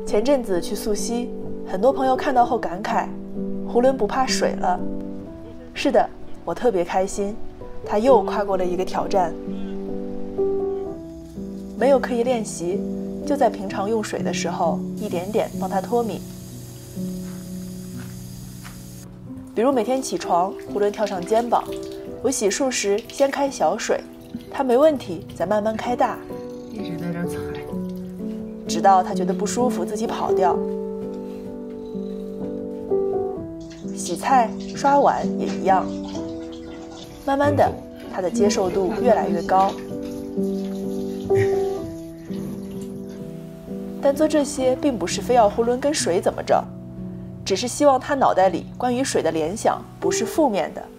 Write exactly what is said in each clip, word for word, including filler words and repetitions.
前阵子去溯溪，很多朋友看到后感慨，囫囵不怕水了。是的，我特别开心，他又跨过了一个挑战。没有刻意练习，就在平常用水的时候，一点点帮他脱敏。比如每天起床，囫囵跳上肩膀，我洗漱时先开小水，他没问题，再慢慢开大， 一直在这踩， 直到他觉得不舒服，自己跑掉。洗菜、刷碗也一样，慢慢的，他的接受度越来越高。但做这些并不是非要囫囵跟水怎么着，只是希望他脑袋里关于水的联想不是负面的。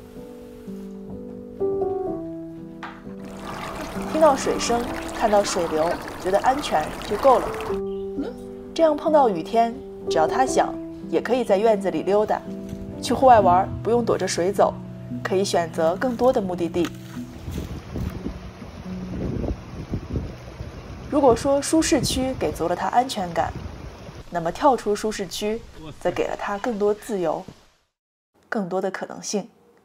听到水声，看到水流，觉得安全就够了。这样碰到雨天，只要他想，也可以在院子里溜达。去户外玩，不用躲着水走，可以选择更多的目的地。如果说舒适区给足了他安全感，那么跳出舒适区，则给了他更多自由，更多的可能性。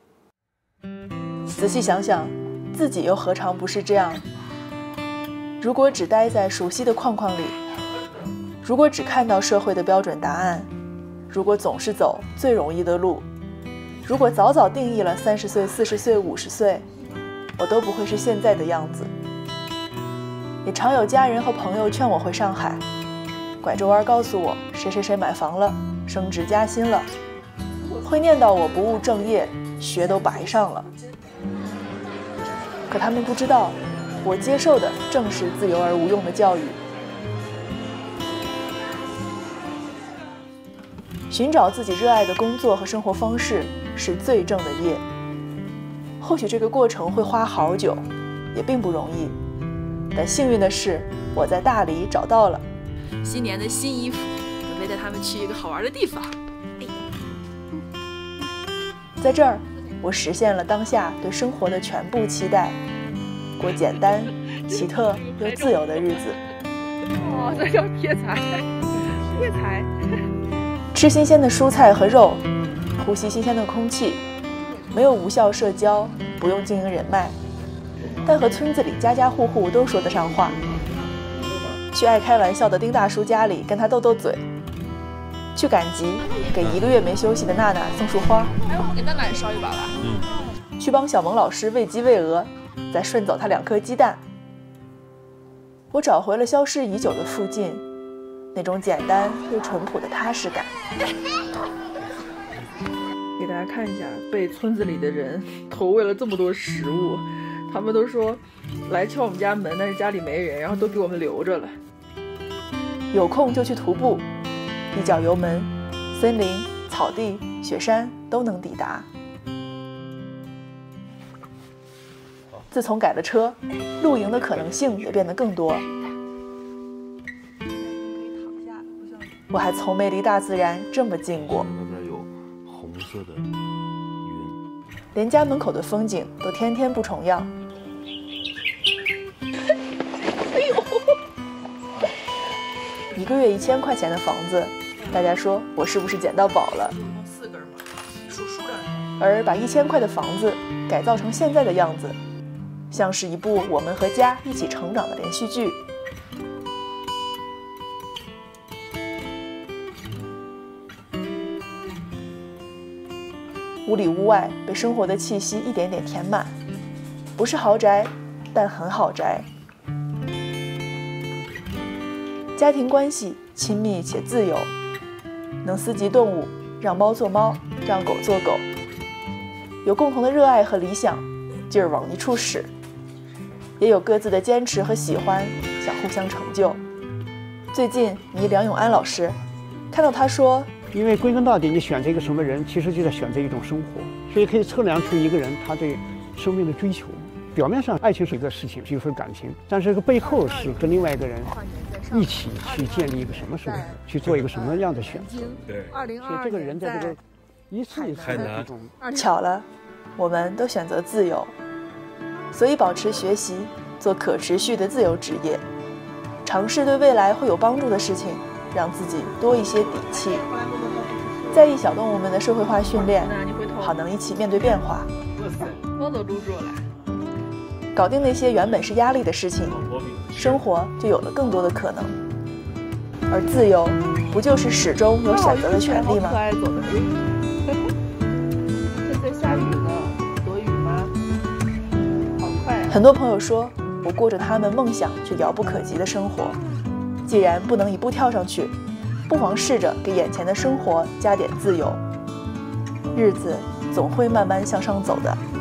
仔细想想，自己又何尝不是这样？如果只待在熟悉的框框里，如果只看到社会的标准答案，如果总是走最容易的路，如果早早定义了三十岁、四十岁、五十岁，我都不会是现在的样子。也常有家人和朋友劝我回上海，拐着弯告诉我谁谁谁买房了，升职加薪了，会念叨我不务正业，学都白上了。可他们不知道，我接受的正是自由而无用的教育。寻找自己热爱的工作和生活方式是最正的业。或许这个过程会花好久，也并不容易。但幸运的是，我在大理找到了新年的新衣服，准备带他们去一个好玩的地方。 在这儿，我实现了当下对生活的全部期待，过简单、奇特又自由的日子。 哦，这叫贴财，贴财。 吃新鲜的蔬菜和肉，呼吸新鲜的空气，没有无效社交，不用经营人脉，但和村子里家家户户都说得上话。去爱开玩笑的丁大叔家里跟他斗斗嘴，去赶集给一个月没休息的娜娜送束花。 哎，我给娜娜也烧一把吧。 嗯。去帮小萌老师喂鸡喂鹅，再顺走他两颗鸡蛋。我找回了消失已久的附近，那种简单又淳朴的踏实感。 给大家看一下，被村子里的人投喂了这么多食物，他们都说来敲我们家门，但是家里没人，然后都给我们留着了。 有空就去徒步，一脚油门，森林、草地、雪山都能抵达。自从改了车，露营的可能性也变得更多。我还从没离大自然这么近过。 那边有红色的云， 连家门口的风景都天天不重样。 哎呦， 一个月一千块钱的房子，大家说我是不是捡到宝了？ 四根吗？数数着。 而把一千块的房子改造成现在的样子，像是一部我们和家一起成长的连续剧。屋里屋外被生活的气息一点点填满，不是豪宅，但很好宅。家庭关系亲密且自由，能私集动物，让猫做猫，让狗做狗，有共同的热爱和理想，劲儿往一处使，也有各自的坚持和喜欢，想互相成就。最近迷梁永安老师，看到他说， 因为归根到底，你选择一个什么人，其实就在选择一种生活，所以可以测量出一个人他对生命的追求。表面上，爱情是一个事情，是一份感情，但是这个背后是跟另外一个人一起去建立一个什么生活，去做一个什么样的选择。 对， 所以这个人在这个一次一次的这种， 巧了，我们都选择自由，所以保持学习，做可持续的自由职业，尝试对未来会有帮助的事情， 让自己多一些底气，在意小动物们的社会化训练，好能一起面对变化。 我都录住了。 搞定那些原本是压力的事情，生活就有了更多的可能。而自由，不就是始终有选择的权利吗？ 好可爱，走的。这在下雨呢，躲雨吗？好快啊！ 很多朋友说，我过着他们梦想却遥不可及的生活。既然不能一步跳上去，不妨试着给眼前的生活加点自由，日子总会慢慢向上走的。